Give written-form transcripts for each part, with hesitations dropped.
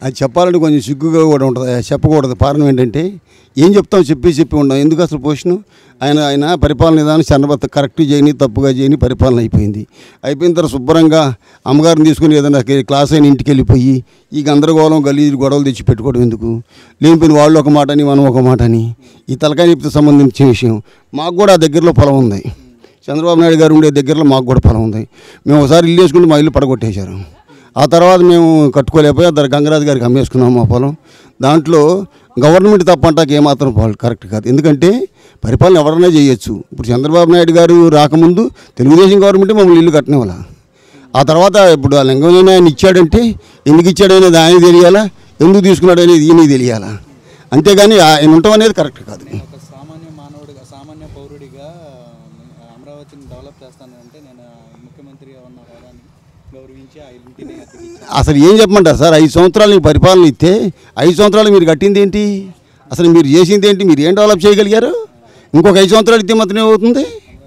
అది చెప్పాలంటే కొంచెం సిగ్గుగా కూడా ఉంటుంది, చెప్పకూడదు. కారణం ఏంటంటే ఏం చెప్తాం, చెప్పి ఉన్నాం. ఎందుకు అసలు పోషను? ఆయన పరిపాలన విధానం చంద్రబాబు కరెక్ట్ చేయని, తప్పుగా చేయని పరిపాలన అయిపోయిన తర్వాత శుభ్రంగా అమ్మగారిని తీసుకుని ఏదైనా క్లాస్ అయిన ఇంటికి వెళ్ళిపోయి ఈ గందరగోళం గలీజు గొడవలు తెచ్చి పెట్టుకోవడం ఎందుకు? లేనిపోయిన వాళ్ళు ఒక మాట అని మనం ఒక మాట అని ఈ తలకాయ నొప్పితో సంబంధించిన విషయం. మాకు కూడా ఆ దగ్గరలో పొలం ఉంది, చంద్రబాబు నాయుడు గారు ఉండే దగ్గరలో మాకు కూడా పొలం ఉంది. మేము ఒకసారి ఇల్లు వేసుకుంటే మా ఇల్లు పడగొట్టేశారు. ఆ తర్వాత మేము కట్టుకోలేకపోయి అద్దరు గంగరాజు గారికి అమ్మేసుకున్నాము మా పొలం. దాంట్లో గవర్నమెంట్ తప్పంటాకి ఏమాత్రం కరెక్ట్ కాదు. ఎందుకంటే పరిపాలన ఎవరైనా చేయొచ్చు. ఇప్పుడు చంద్రబాబు నాయుడు గారు రాకముందు తెలుగుదేశం గవర్నమెంట్ మమ్మల్ని ఇల్లు కట్టనివ్వాల. ఆ తర్వాత ఇప్పుడు ఆ లింగంలోనే ఆయన ఇచ్చాడంటే ఎందుకు ఇచ్చాడనేది ఆయన తెలియాలా, ఎందుకు తీసుకున్నాడు అనేది ఈయనకి తెలియాలా. అంతేగాని ఆయన ఉండటం అనేది కరెక్ట్ కాదు. సామాన్య మానవుడిగా, సామాన్య పౌరుడిగా అమరావతిని డెవలప్ చేస్తానంటే నేను ముఖ్యమంత్రిగా ఉన్న హోదాని గౌరవించి ఆ ఇంటిని అసలు ఏం చెప్పమంటారు సార్? 5 సంవత్సరాలు మీకు పరిపాలన ఇస్తే 5 సంవత్సరాలు మీరు కట్టింది ఏంటి? అసలు మీరు చేసింది ఏంటి? మీరు ఏం డెవలప్ చేయగలిగారు? ఇంకొక 5 సంవత్సరాలు ఇస్తే మాత్రం ఏమవుతుంది?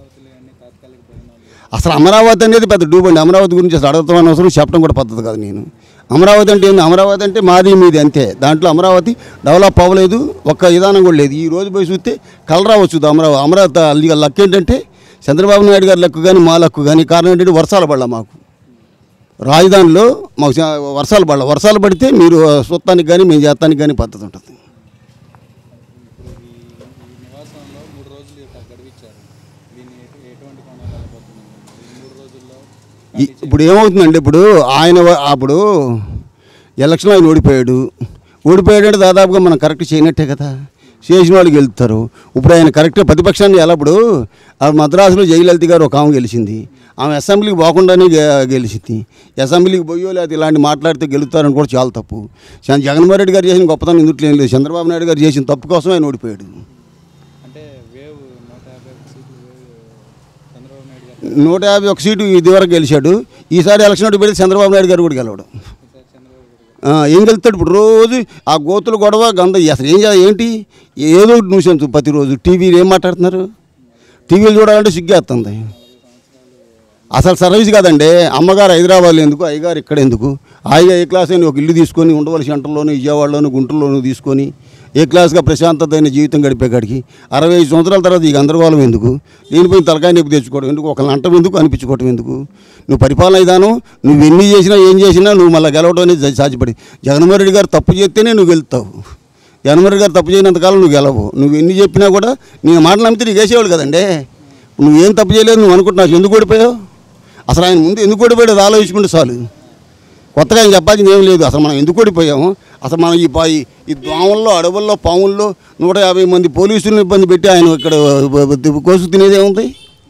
అసలు అమరావతి అనేది పెద్ద డూబండి. అమరావతి గురించి అసలు అడగతామని అవసరం, చెప్పడం కూడా పద్ధతి కాదు. నేను అమరావతి అంటే ఏంది? అమరావతి అంటే మాది మీది అంతే. దాంట్లో అమరావతి డెవలప్ అవ్వలేదు, ఒక్క విధానం కూడా లేదు. ఈ రోజు పోయి చూస్తే కలర్ రావచ్చు అమరావతి లెక్క ఏంటంటే చంద్రబాబు నాయుడు గారి లెక్క కానీ మా లెక్క కానీ. కారణం ఏంటంటే వర్షాలు పడలా మాకు రాజధానిలో, మాకు వర్షాలు పడితే మీరు సొత్తానికి కానీ మేము చేస్తానికి కానీ పద్ధతి ఉంటుంది. ఇప్పుడు ఏమవుతుందంటే ఇప్పుడు అప్పుడు ఎలక్షన్లో ఆయన ఓడిపోయాడంటే దాదాపుగా మనం కరెక్ట్ చేయనట్టే కదా. చేసిన వాళ్ళు గెలుస్తారు. ఇప్పుడు ఆయన కరెక్ట్గా ప్రతిపక్షాన్ని ఎలా ఇప్పుడు మద్రాసులో జయలలిత గారు ఒక ఆమె గెలిచింది. ఆమె అసెంబ్లీకి పోకుండానే గెలిచింది. అసెంబ్లీకి పోయో లేకపోతే ఇలాంటి మాట్లాడితే గెలుస్తారని కూడా చాలా తప్పు. జగన్మోహన్ రెడ్డి గారు చేసిన గొప్పతనం ఇందుట్లో ఏం లేదు. చంద్రబాబు నాయుడు గారు చేసిన తప్పు కోసం ఆయన ఓడిపోయాడు. 151 సీటు ఇదివరకు గెలిచాడు. ఈసారి ఎలక్షన్ పెడితే చంద్రబాబు నాయుడు గారు కూడా గెలవడం. ఏం గెలుస్తాడు? ఇప్పుడు రోజు ఆ గోతులు గొడవ గంద అసలు ఏంటి ఏదో న్యూసెన్స్ ప్రతిరోజు. టీవీలు ఏం మాట్లాడుతున్నారు? టీవీలు చూడాలంటే సిగ్గేస్తుంది. అసలు సర్వీస్ కాదండి. అమ్మగారు హైదరాబాద్లో ఎందుకు, అయ్యగారు ఇక్కడ ఎందుకు? హాయిగా ఏ క్లాస్ అయినా ఒక ఇల్లు తీసుకొని ఉండవలసి సెంటర్లోను, విజయవాడలోను, గుంటూరులోను తీసుకొని ఏ క్లాస్గా ప్రశాంతతైన జీవితం గడిపేకాడికి 65 సంవత్సరాల తర్వాత ఈ గందరగోళం ఎందుకు? దీనిపై తలకాయ నొప్పి తెచ్చుకోవడం ఎందుకు? ఒకళ్ళని అంటం ఎందుకు, అనిపించుకోవడం ఎందుకు? నువ్వు పరిపాలన విధానం నువ్వు ఎన్ని చేసినా ఏం చేసినా నువ్వు మళ్ళీ గెలవడం అనేది సాధ్యపడి. జగన్మోహన్ రెడ్డి గారు తప్పు చేస్తేనే నువ్వు గెలుస్తావు. జగన్మోహన్ రెడ్డి గారు తప్పు చేయనంతకాలం నువ్వు గెలవు. నువ్వు ఎన్ని చెప్పినా కూడా నేను మాటలు నమ్మితే నీకు వేసేవాళ్ళు కదండి. నువ్వేం తప్పు చేయలేదు నువ్వు అనుకుంటున్నావు. ఎందుకు ఓడిపోయావు? అసలు ఆయన ముందు ఎందుకు ఓడిపోయాడు అది ఆలోచించుకుంటే చాలు. కొత్తగా ఆయన చెప్పాల్సింది ఏం లేదు. అసలు మనం ఎందుకు ఓడిపోయాము? అసలు మనం ఈ దోమల్లో, అడవుల్లో, పాముల్లో 150 మంది పోలీసులను ఇబ్బంది పెట్టి ఆయన ఇక్కడ కోసు తినేదేముంది?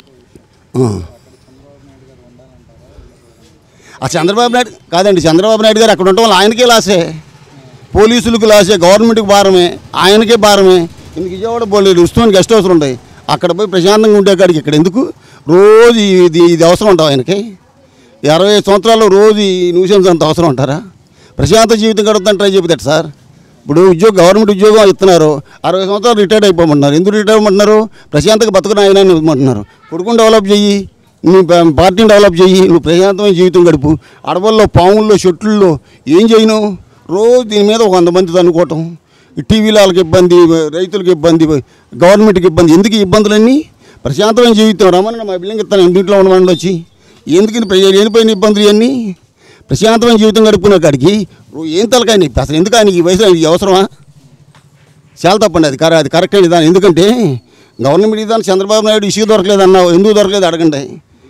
ఆ చంద్రబాబు నాయుడు కాదండి, చంద్రబాబు నాయుడు గారు అక్కడ ఉండటం వల్ల ఆయనకే లాసే, పోలీసులకు లాసే, గవర్నమెంట్కి భారమే, ఆయనకే భారమే. ఇందుకు విజయవాడ పోలేదు, ఉస్మాన్ గెస్ట్ హౌస్లు ఉంటాయి. అక్కడ పోయి ప్రశాంతంగా ఉండే కాడికి ఇక్కడ ఎందుకు? రోజు ఇది అవసరం ఉంటావు ఆయనకి? 65 సంవత్సరాల్లో రోజు ఈ న్యూసెన్స్ అంత అవసరం ఉంటారా? ప్రశాంత జీవితం గడుపుతాను ట్రై చెబుతాడు సార్. ఇప్పుడు గవర్నమెంట్ ఉద్యోగం ఇస్తున్నారు, 60 సంవత్సరాలు రిటైర్డ్ అయిపోమంటున్నారు. ఎందుకు రిటైర్ అవ్వమంటున్నారు? ప్రశాంతంగా బతుకుని ఆయన ఇవ్వమంటున్నారు. కొడుకుని డెవలప్ చెయ్యి, నువ్వు పార్టీని డెవలప్ చెయ్యి, నువ్వు ప్రశాంతమైన జీవితం గడుపు. అడవుల్లో, పాముల్లో, చెట్లలో ఏం చేయను? రోజు దీని మీద 100 మంది అనుకోవటం. టీవీలో వాళ్ళకి ఇబ్బంది, రైతులకు ఇబ్బంది, గవర్నమెంట్కి ఇబ్బంది. ఎందుకు ఈ ఇబ్బందులన్నీ? ప్రశాంతమైన జీవితం రమ్మని మా బిల్డింగ్ ఇస్తాను ఇంట్లో ఉండమని వచ్చి ఎందుకని లేనిపోయిన ఇబ్బందులు ఇవన్నీ? ప్రశాంతమైన జీవితం గడుపుకునే కాడికి ఏం తలకాయ నొప్పి? అసలు ఎందుకు ఆయనకి ఈ వయసులో ఇది అవసరమా? చాలా తప్పండి. అది కరెక్ట్ అయిన విధానం. ఎందుకంటే గవర్నమెంట్ విధానం చంద్రబాబు నాయుడు ఇష్యూ దొరకలేదు అన్నావు, ఎందుకు దొరకలేదు అడగండి.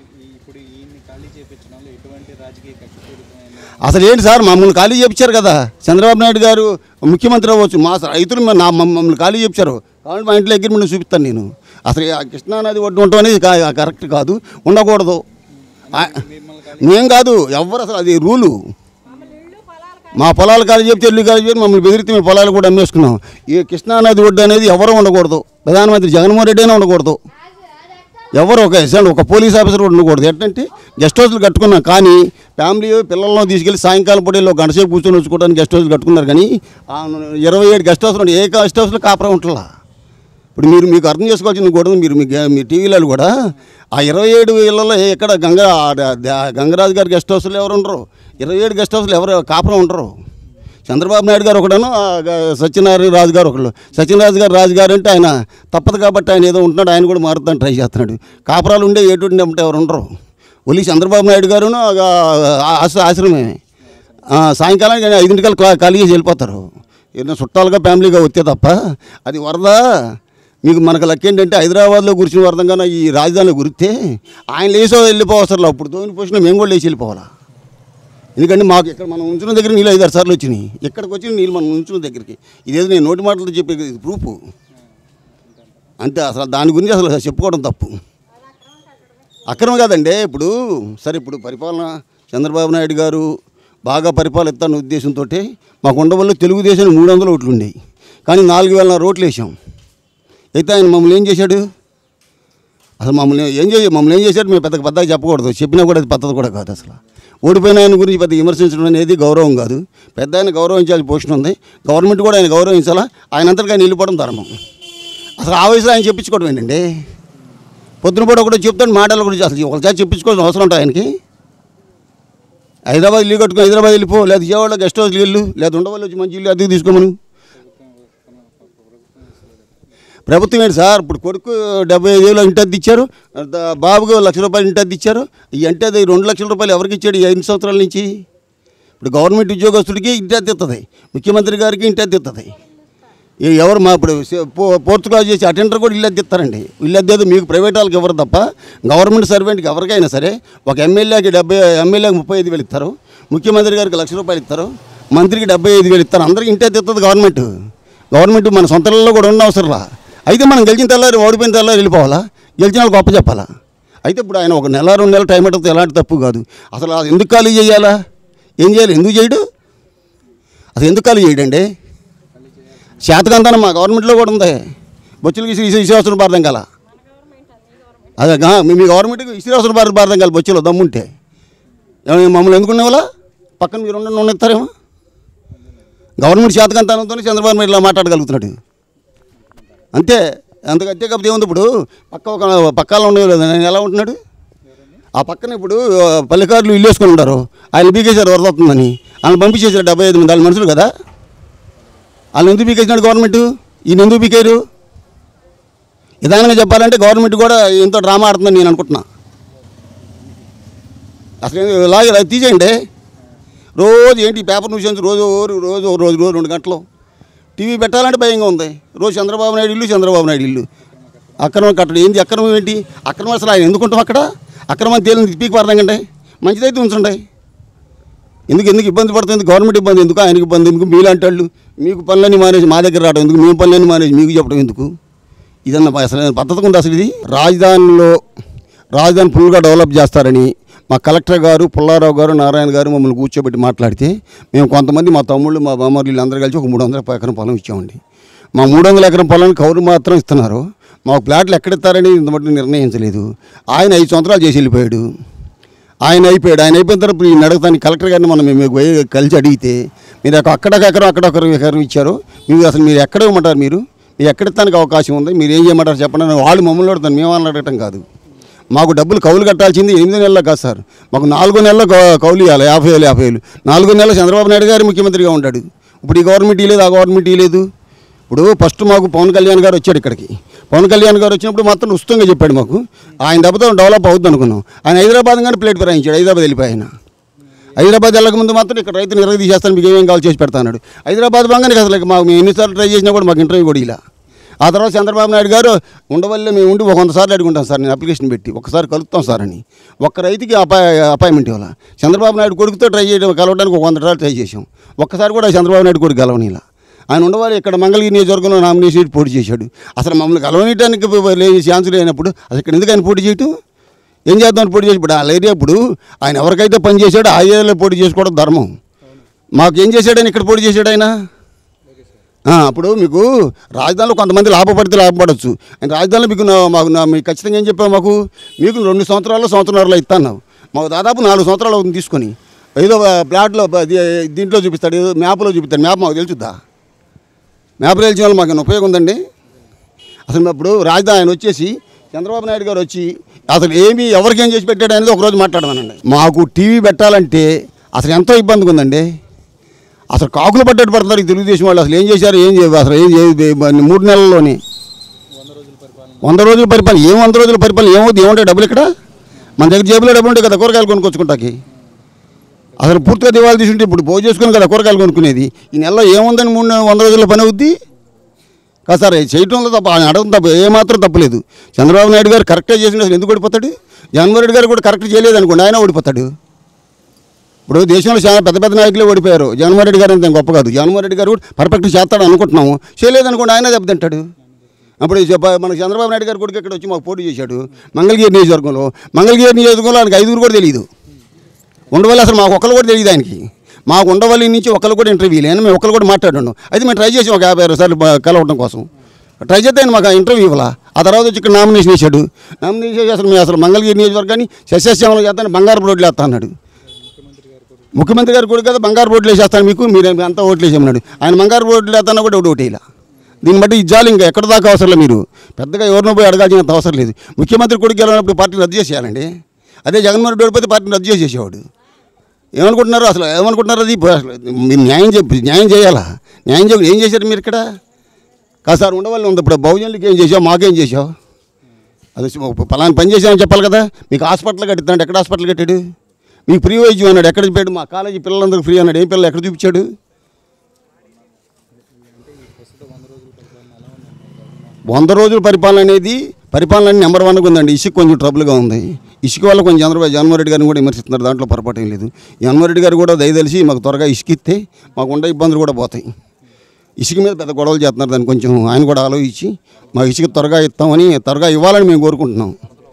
అసలు ఏంటి సార్? మమ్మల్ని ఖాళీ చేయించారు కదా. చంద్రబాబు నాయుడు గారు ముఖ్యమంత్రి అవ్వచ్చు, మా రైతులు మమ్మల్ని ఖాళీ చేయించారు. కాబట్టి మా ఇంట్లో అగ్రిమెంట్ చూపిస్తాను నేను. అసలు కృష్ణానది ఒడ్డు ఉండటం అనేది కరెక్ట్ కాదు, ఉండకూడదు. మేం కాదు ఎవరు, అసలు అది రూలు. మా పొలాలు ఖాళీ చెప్తే ఇల్లు ఖాళీ చెప్పి మమ్మల్ని బెదిరితే మేము పొలాలు కూడా అమ్మేసుకున్నాం. ఈ కృష్ణానది ఒడ్డు అనేది ఎవరు ఉండకూడదు. ప్రధానమంత్రి జగన్మోహన్ రెడ్డి అయినా ఉండకూడదు. ఎవరు ఒక పోలీస్ ఆఫీసర్ కూడా ఉండకూడదు. ఏంటంటే గెస్ట్ హౌస్లు కట్టుకున్నాం, కానీ ఫ్యామిలీ పిల్లలను తీసుకెళ్ళి సాయంకాలం పూటలో గంట సేపు కూర్చొని వచ్చుకోవడానికి గెస్ట్ హౌస్లు కట్టుకున్నారు. కానీ 27 గెస్ట్ హౌస్లు ఉన్నాయి, ఏ గెస్ట్ హౌస్లో కాపురం ఉంటుందా? ఇప్పుడు మీకు అర్థం చేసుకోవాల్సింది కూడా మీ టీవీలలో కూడా ఆ 27 ఇళ్లలో ఎక్కడ గంగరాజు గారి గెస్ట్ హౌస్లో ఎవరు ఉండరు, 27 గెస్ట్ హౌస్లో ఎవరు కాపురం ఉండరు. చంద్రబాబు నాయుడు గారు ఒకడను సత్యనారాయణ రాజు గారు ఒకళ్ళు. సత్యనారాయణ రాజు గారు అంటే ఆయన తప్పదు కాబట్టి ఆయన ఏదో ఉంటున్నాడు, ఆయన కూడా మారుతాను ట్రై చేస్తున్నాడు. కాపురాలు ఉండే ఏటుండే ఉంటే ఎవరు ఉండరు. ఒలి చంద్రబాబు నాయుడు గారును ఆశ్రమే సాయంకాలానికి 5 ఖాళీ చేసి వెళ్ళిపోతారు. ఏదైనా చుట్టాలుగా ఫ్యామిలీగా వస్తే తప్ప అది వరద. మీకు మనకు లెక్క ఏంటంటే హైదరాబాద్లో కూర్చుని వరదంగా ఈ రాజధానిలో గురిస్తే ఆయన లేసో వెళ్ళిపోవసరం. అప్పుడు దోని పోసిన మేము కూడా లేచి వెళ్ళిపోవాలా. ఎందుకంటే మాకు ఇక్కడ మనం ఉంచిన దగ్గర నీళ్ళు 5-6 సార్లు వచ్చినాయి. ఇక్కడికి వచ్చిన నీళ్ళు మనం ఉంచిన దగ్గరికి ఇదేదో నేను నోటి మాటలతో చెప్పే ప్రూఫ్ అంటే అసలు దాని గురించి అసలు చెప్పుకోవడం తప్పు. అక్రమం కాదండి. ఇప్పుడు సరే, ఇప్పుడు పరిపాలన చంద్రబాబు నాయుడు గారు బాగా పరిపాలిస్తాన్న ఉద్దేశంతో మాకు ఉండవల్ల తెలుగుదేశం 300 ఓట్లు ఉండేవి, కానీ 4000 ఓట్లు వేసాం. అయితే ఆయన మమ్మల్ని ఏం చేశాడు? అసలు మమ్మల్ని ఏం చేశాడు మేము పెద్దగా చెప్పకూడదు, చెప్పినా కూడా అది పద్ధతి కూడా కాదు. అసలు ఓడిపోయిన ఆయన గురించి పెద్ద విమర్శించడం అనేది గౌరవం కాదు. పెద్ద ఆయన గౌరవించాల్సిన పోషన్ ఉంది. గవర్నమెంట్ కూడా ఆయన గౌరవించాలా. ఆయన అంతటిగా ఆయన వెళ్ళిపోవడం ధర్మం. అసలు ఆ వయసులో ఆయన చెప్పించుకోవడం ఏంటండి? పొద్దున పూట కూడా చెప్తాను మాటలు కూడా అసలు ఒకసారి చెప్పించుకోవాల్సిన అవసరం ఉంటుంది ఆయనకి. హైదరాబాద్ ఇల్లు కట్టుకుని హైదరాబాద్ వెళ్ళిపో, లేదా విజయవాడలో గెస్ట్ హౌస్కి వెళ్ళు, లేదా ఉండవల్లి వచ్చి మంచి ఇల్లు అద్దెకు తీసుకోమను. ప్రభుత్వం ఏంటి సార్? ఇప్పుడు కొడుకు 75,000 ఇంటి అద్దె ఇచ్చారు, బాబుకు ₹1,00,000 ఇంటి అద్దె ఇచ్చారు. ఈ అంటే అది ₹2,00,000 ఎవరికి ఇచ్చాడు ఈ 5 సంవత్సరాల నుంచి? ఇప్పుడు గవర్నమెంట్ ఉద్యోగస్తుడికి ఇంటి అద్దె ఇస్తుంది, ముఖ్యమంత్రి గారికి ఇంటి అద్దె ఇస్తుంది. ఎవరు మా ఇప్పుడు ఫోర్త్ క్లాస్ చేసి అటెండర్ కూడా ఇల్లు అద్దె ఇస్తారండి. ఇల్లు అద్దె మీకు ప్రైవేట్ వాళ్ళకి ఎవరు తప్ప గవర్నమెంట్ సర్వెంట్కి ఎవరికైనా సరే ఒక ఎమ్మెల్యేకి 35,000 ఇస్తారు, ముఖ్యమంత్రి గారికి ₹1,00,000 ఇస్తారు, మంత్రికి 75,000 ఇస్తారు. అందరికీ ఇంటి అద్దె ఇస్తుంది గవర్నమెంట్. మన సొంతలలో కూడా ఉన్న అవసరంలా. అయితే మనం గెలిచిన తెల్లారి ఓడిపోయిన తెల్లారి వెళ్ళిపోవాలా, గెలిచిన వాళ్ళు గొప్ప చెప్పాలా? అయితే ఇప్పుడు ఆయన 1 నెల 2 నెలలు టైం పడితే ఎలాంటి తప్పు కాదు. అసలు ఎందుకు ఖాళీ చేయాలా? ఏం చేయాలి? ఎందుకు చేయడు? అసలు ఎందుకు ఖాళీ చేయడండి? శాతకంతానం మా గవర్నమెంట్లో కూడా ఉంది. బొచ్చులకి శ్రీనివాసుల భారతం కల అదే మీ గవర్నమెంట్కి శ్రీనివాసుల భారతం కల బొచ్చులో దమ్ముంటే మమ్మల్ని ఎందుకునే వాళ్ళ పక్కన మీరు ఉండేస్తారేమో. గవర్నమెంట్ శాతకంతానంతో చంద్రబాబు నాయుడు ఇలా మాట్లాడగలుగుతున్నాడు అంతే. అంతే కాబట్టి ఏముంది? ఇప్పుడు పక్కలో ఉండేవి లేదు, నేను ఎలా ఉంటున్నాడు? ఆ పక్కన ఇప్పుడు పల్లెకారులు ఇల్లు వేసుకొని ఉంటారు, ఆయన బీకేశారు వరద వస్తుందని, ఆయన పంపించేశారు 75 మంది. వాళ్ళ మనుషులు కదా, వాళ్ళు ఎందుకు పీకేసినాడు గవర్నమెంట్? ఈయన ఎందుకు పీకారు? విధానంగా చెప్పాలంటే గవర్నమెంట్ కూడా ఎంతో డ్రామా ఆడుతుందని నేను అనుకుంటున్నా. అసలు ఇలాగే తీసేయండి. రోజు ఏంటి పేపర్ న్యూస్ రోజు 2 గంటలు టీవీ పెట్టాలంటే భయంగా ఉంది. రోజు చంద్రబాబు నాయుడు ఇల్లు అక్రమం కట్టడం ఏంటి? అక్రమం ఏంటి? అక్రమం అసలు ఆయన ఎందుకుంటాం అక్కడ? అక్రమం తేలింది పీకి పడదండి, మంచిదైతే ఉంచండి. ఎందుకు ఇబ్బంది పడుతుంది? గవర్నమెంట్ ఇబ్బంది ఎందుకు? ఆయనకి ఇబ్బంది ఎందుకు? మీలాంటి వాళ్ళు మీకు పనులన్నీ మానేసి మా దగ్గర రావడం ఎందుకు? మేము పనులన్నీ మానేసి మీకు చెప్పడం ఎందుకు? ఇదన్న అసలు పద్ధతి ఉంది అసలు ఇది? రాజధాని ఫుల్గా డెవలప్ చేస్తారని మా కలెక్టర్ గారు, పుల్లారావు గారు, నారాయణ గారు మమ్మల్ని కూర్చోబెట్టి మాట్లాడితే మేము కొంతమంది మా తమ్ముళ్ళు, మా బామ్మర్లు అందరూ కలిసి ఒక 300 ఎకరం పొలం ఇచ్చామండి. మా 300 ఎకరం పొలాన్ని కౌరు మాత్రం ఇస్తున్నారు. మాకు ప్లాట్లు ఎక్కడిస్తారని ఇంతమట్టి నిర్ణయించలేదు. ఆయన 5 సంవత్సరాలు చేసి వెళ్ళిపోయాడు. ఆయన అయిపోయిన తర్వాత ఇప్పుడు ఈ అడుగుతాను కలెక్టర్ గారిని మనం మేము కలిసి అడిగితే మీరు అక్కడొకరు ఇచ్చారు, మీరు ఎక్కడ ఇవ్వమంటారు? మీరు ఎక్కడిస్తానికి అవకాశం ఉంది, మీరు ఏం చేయమంటారు చెప్పండి. వాళ్ళు మమ్మల్ని అడుగుతాను, మేము అడగటం కాదు. మాకు డబ్బులు కౌలు కట్టాల్సింది 8 నెలల్లో కాదు సార్, మాకు 4 నెలల్లో కౌలు ఇవ్వాలి. 50,000 4 నెలలు చంద్రబాబు నాయుడు గారు ముఖ్యమంత్రిగా ఉంటాడు. ఇప్పుడు ఈ గవర్నమెంట్ ఇవ్వలేదు, ఆ గవర్నమెంట్ ఇవ్వలేదు. ఇప్పుడు ఫస్ట్ మాకు పవన్ కళ్యాణ్ గారు వచ్చాడు ఇక్కడికి. పవన్ కళ్యాణ్ గారు వచ్చినప్పుడు మాత్రం ఉచితంగా చెప్పాడు మాకు. ఆయన దెబ్బతో డెవలప్ అవుతుంది అనుకున్నాం. ఆయన హైదరాబాద్ కానీ ప్లేట్ ఫిరాయించాడు. హైదరాబాద్ వెళ్ళిపోయి ఆయన హైదరాబాద్ వెళ్ళకముందు మాత్రం ఇక్కడ రైతుని ఇరగ తీసేస్తాను, మీకు ఏమేం కావాలి చేసి పెడతాడు. హైదరాబాద్ బాగానే అసలు మాకు మేము ఎన్నిసార్లు ట్రై చేసినా కూడా మాకు ఇంటర్వ్యూ కూడా ఇలా. ఆ తర్వాత చంద్రబాబు నాయుడు గారు ఉండవల్లే మేము ఉండి 100 సార్లు అడుగుంటాం సార్, నేను అప్లికేషన్ పెట్టి ఒకసారి కలుపుతాం సార్ అని. ఒక్క రైతుకి అపాయింట్మెంట్ ఇవ్వాలి. చంద్రబాబు నాయుడు కొడుకుతో ట్రై చేయడం కలవడానికి 100 సార్లు ట్రై చేసాం. ఒక్కసారి కూడా చంద్రబాబు నాయుడు కొడుకు కలవనిలా. ఆయన ఉండవాలి ఇక్కడ మంగళగిరి నియోజకవర్గంలో నామినేషన్ పోటీ చేశాడు. అసలు మమ్మల్ని కలవనీయడానికి లేని ఛాన్స్ లేనప్పుడు అసలు ఇక్కడ ఎందుకు ఆయన పోటీ చేయటం? ఏం చేద్దామని పోటీ చేసి ఇప్పుడు ఆ ఏరియా ఇప్పుడు ఆయన ఎవరికైతే పని చేశాడో ఆ ఏరియాలో పోటీ చేసుకోవడం ధర్మం. మాకు ఏం చేశాడని ఇక్కడ పోటీ చేశాడు ఆయన? అప్పుడు మీకు రాజధానిలో కొంతమంది లాభపడవచ్చు. ఆయన రాజధానిలో మీకు ఖచ్చితంగా ఏం చెప్పావు? మీకు 2 సంవత్సరాల్లో ఇస్తాను. మాకు దాదాపు 4 సంవత్సరాలు అవుతుంది తీసుకొని. ఏదో ప్లాట్లో దీంట్లో చూపిస్తాడు, ఏదో మ్యాప్లో చూపిస్తాడు. మ్యాప్ మాకు తెలుసుద్దా? మ్యాప్లో తెలిసిన వాళ్ళు మాకు ఉపయోగం ఉందండి. అసలు ఇప్పుడు రాజధాని ఆయన వచ్చేసి చంద్రబాబు నాయుడు గారు వచ్చి అసలు ఎవరికేం చేసి పెట్టాడు అనేది ఒకరోజు మాట్లాడమనండి. మాకు టీవీ పెట్టాలంటే అసలు ఎంతో ఇబ్బందిగా ఉందండి. అసలు కాకులు పడ్డట్టు పడుతున్నారు ఈ తెలుగుదేశం వాళ్ళు. అసలు ఏం చేశారు, అసలు ఏం 3 నెలల్లోనే 100 రోజుల పరిపాలన. 100 రోజుల పరిపాలన ఏమవుతుంది? ఏముంటాయి డబ్బులు ఇక్కడ? మన దగ్గర జేబులో డబ్బులు ఉంటాయి కదా కూరగాయలు కొనుక్కొచ్చుకుంటాకి. అసలు పూర్తిగా దివాళీ తీసుకుంటే ఇప్పుడు భోజనం చేసుకుని కదా కూరగాయలు కొనుక్కునేది. ఈ నెలలో ఏముందని 100 రోజుల పని అవుద్ది కాదు సార్. చేయటంలో తప్ప, అడగడం తప్ప, ఏమాత్రం తప్పలేదు. చంద్రబాబు నాయుడు గారు కరెక్టే చేసిన అసలు ఎందుకు ఓడిపోతాడు? జగన్మోహన్ రెడ్డి గారు కూడా కరెక్ట్ చేయలేదు అనుకోండి, ఆయన ఓడిపోతాడు. ఇప్పుడు దేశంలో చాలా పెద్ద పెద్ద నాయకులే ఓడిపోయారు. జగన్మోహన్ రెడ్డి గారు అంత గొప్ప కాదు. జగన్మోహన్ రెడ్డి గారు కూడా పర్ఫెక్ట్ చేస్తాడు అనుకుంటున్నాము, చేయలేదనుకోండి ఆయన దెబ్బతింటాడు. అప్పుడు మన చంద్రబాబు నాయుడు గారు కూడా ఇక్కడ వచ్చి మాకు పోటీ చేశాడు మంగళగిరి నియోజకవర్గంలో. మంగళగిరి నియోజకవర్గంలో ఆయనకి 5 కూడా తెలియదు. ఉండవల్లి అసలు మాకు ఒకళ్ళు కూడా తెలియదు ఆయనకి. మాకు ఉండవల్లి నుంచి ఒకళ్ళు కూడా ఇంటర్వ్యూ లేని మేము ఒకళ్ళు కూడా మాట్లాడాను. అయితే మేము ట్రై చేసాం ఒక 56 సార్లు కలవడం కోసం. ట్రై చేస్తే ఆయన మాకు ఇంటర్వ్యూ ఇవ్వాలా. ఆ తర్వాత వచ్చి ఇక్కడ నామినేషన్ వేసాడు. నామినేషన్ వేసి అసలు మేము అసలు మంగళగిరి నియోజకవర్గాన్ని సస్యశ్యామలు చేస్తాను, బంగారు రోడ్లు వేస్తా అన్నాడు. ముఖ్యమంత్రి గారు కూడా కదా బంగారు రోడ్లు వేసేస్తాను మీకు, మీరు అంతా ఓట్లు వేసేమన్నాడు. ఆయన బంగారు రోడ్లు వేస్తాను కూడా ఓటు వేయాల. దీన్ని బట్టి ఇజ్జాలు ఇంకా ఎక్కడ దాకా అవసరం లేదు. మీరు పెద్దగా ఎవరినో పోయి అడగాల్సినంత అవసరం లేదు. ముఖ్యమంత్రి కొడుకు గెలవనప్పుడు పార్టీని రద్దు చేసేయాలండి. అదే జగన్మోహన్ రెడ్డి ఓడిపోతే పార్టీని రద్దు చేసేసేవాడు. ఏమనుకుంటున్నారు అసలు? ఏమనుకుంటున్నారు? అది మీరు న్యాయం చేయాలా? న్యాయం ఏం చేశారు మీరు ఇక్కడ? కాదు సార్, ఉండవల్లి ఉంది. ఇప్పుడు బహుజనులకి ఏం చేసావు, మాకేం చేసావు? అది పలానా పని చేసామని చెప్పాలి కదా. మీకు హాస్పిటల్ కట్టిస్తున్నాడు, ఎక్కడ హాస్పిటల్ కట్టాడు? మీకు ఫ్రీ వైద్యం అన్నాడు, ఎక్కడ చెప్పాడు? మా కాలేజీ పిల్లలందరికీ ఫ్రీ అన్నాడు, ఏం పిల్లలు ఎక్కడ చూపించాడు? 100 రోజుల పరిపాలన అనేది పరిపాలన నెంబర్ 1గా ఉందండి. ఇసుక కొంచెం ట్రబుల్గా ఉంది. ఇసుక వల్ల కొంచెం జగన్మోహన్ రెడ్డి గారిని కూడా విమర్శిస్తున్నారు. దాంట్లో పొరపాటు ఏం లేదు. జగన్మోహన్ రెడ్డి గారు కూడా దయదలిసి మాకు త్వరగా ఇసుక ఇస్తే మాకు ఉండే ఇబ్బందులు కూడా పోతాయి. ఇసుక మీద పెద్ద గొడవలు చేస్తున్నారు. దాన్ని కొంచెం ఆయన కూడా ఆలోచించి మాకు ఇసుక త్వరగా ఇస్తామని, త్వరగా ఇవ్వాలని మేము కోరుకుంటున్నాం.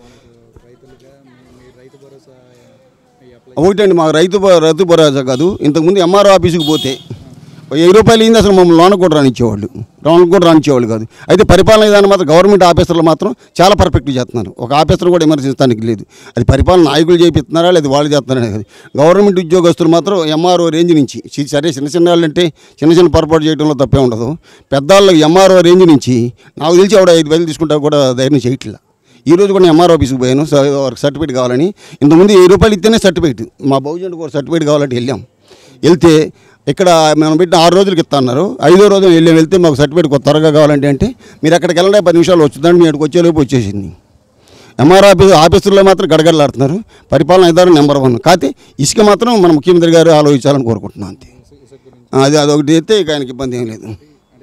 ఒకటండి, మాకు రైతు భరోసా కాదు. ఇంతకుముందు ఎంఆర్ఓ ఆఫీసుకి పోతే 1000 రూపాయలు అయింది. అసలు మమ్మల్ని లోనకు కూడా రానిచ్చేవాళ్ళు కాదు. అయితే పరిపాలన విధానం మాత్రం గవర్నమెంట్ ఆఫీసర్లు మాత్రం చాలా పర్ఫెక్ట్గా చేస్తున్నారు. ఒక ఆఫీసర్ కూడా విమర్శించడానికి లేదు. అది పరిపాలన నాయకులు చేపిస్తున్నారా లేదా వాళ్ళు చేస్తున్నారా కాదు. గవర్నమెంట్ ఉద్యోగస్తులు మాత్రం ఎంఆర్ఓ రేంజ్ నుంచి, సరే చిన్న వాళ్ళు అంటే చిన్న పొరపాటు చేయడంలో తప్పే ఉండదు. పెద్దవాళ్ళకి ఎంఆర్ఓ రేంజ్ నుంచి నాకు తెలిసి ఆవిడ 5,000 తీసుకుంటా కూడా ధైర్యం చేయట్లా. ఈరోజు కూడా ఎంఆర్ఓ ఆఫీస్కి పోయాను, సర్టిఫికేట్ కావాలని. ఇంతకుముందు 1000 రూపాయలు ఇస్తేనే సర్టిఫికేట్, మా బహుజనుడికి ఒక సర్టిఫికేట్ కావాలంటే వెళ్తే ఇక్కడ మనం పెట్టిన 6 రోజులకి ఇస్తా అన్నారు. 5వ రోజు వెళ్తే మాకు సర్టిఫికేట్ త్వరగా కావాలంటే మీరు అక్కడికి వెళ్ళండి 10 నిమిషాలు వచ్చుదండి, మీ అక్కడికి వచ్చేలోపు వచ్చేసింది. ఎంఆర్ఓ ఆఫీసుల్లో మాత్రం గడగడలాడుతున్నారు. పరిపాలన విధానం నెంబర్ 1. కాకపోతే ఇసుక మాత్రం మన ముఖ్యమంత్రి గారు ఆలోచించాలని కోరుకుంటున్నాం అంతే. అదొకటి అయితే ఇక ఆయనకి ఇబ్బంది ఏం లేదు.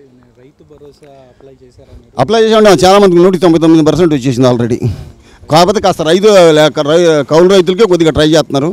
అప్లై చేసామంటే చాలామందికి 199% వచ్చేసింది ఆల్రెడీ. కాకపోతే కాస్త కౌలు రైతులకే కొద్దిగా ట్రై చేస్తున్నారు.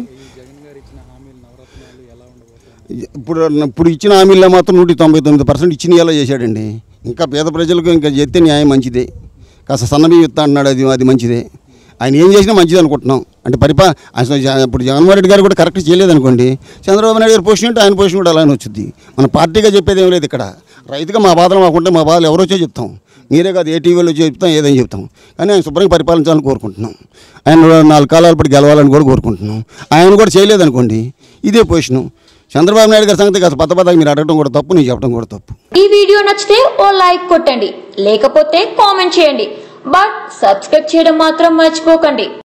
ఇప్పుడు ఇచ్చిన హామీల్లో మాత్రం 199% ఇచ్చిన ఎలా చేశాడండి. ఇంకా పేద ప్రజలకు ఇంకా చేస్తే న్యాయం మంచిదే. కాస్త సన్నబియ్యం ఇస్తా అన్నాడు, అది మంచిదే. ఆయన ఏం చేసినా మంచిది అనుకుంటున్నాం. అంటే ఇప్పుడు జగన్మోహన్ రెడ్డి గారు కూడా కరెక్ట్ చేయలేదనుకోండి, చంద్రబాబు నాయుడు గారి పొజిషన్ అంటే ఆయన పొజిషన్ కూడా అలానే వచ్చింది. మన పార్టీగా చెప్పేది ఏం లేదు ఇక్కడ. రైతుగా మా బాధలు మాకుంటే మా బాధలు ఎవరో చెప్తాం. మీరే కాదు, ఏ టీవీలో చెప్తాం, ఏదైనా చెప్తాం. కానీ ఆయన శుభ్రంగా పరిపాలించాలని కోరుకుంటున్నాం. ఆయన 4 కాలాల పాటు గెలవాలని కూడా కోరుకుంటున్నాం. ఆయన కూడా చేయలేదనుకోండి, ఇదే పొజిషను. చంద్రబాబు నాయుడు గారి సంగతి కాస్త పద్ధతిగా మీరు అడగడం కూడా తప్పు, నేను చెప్పడం కూడా తప్పు. ఈ వీడియో నచ్చితే ఓ లైక్ కొట్టండి, లేకపోతే కామెంట్ చేయండి. బట్ సబ్స్క్రైబ్ చేయడం మాత్రం మర్చిపోకండి.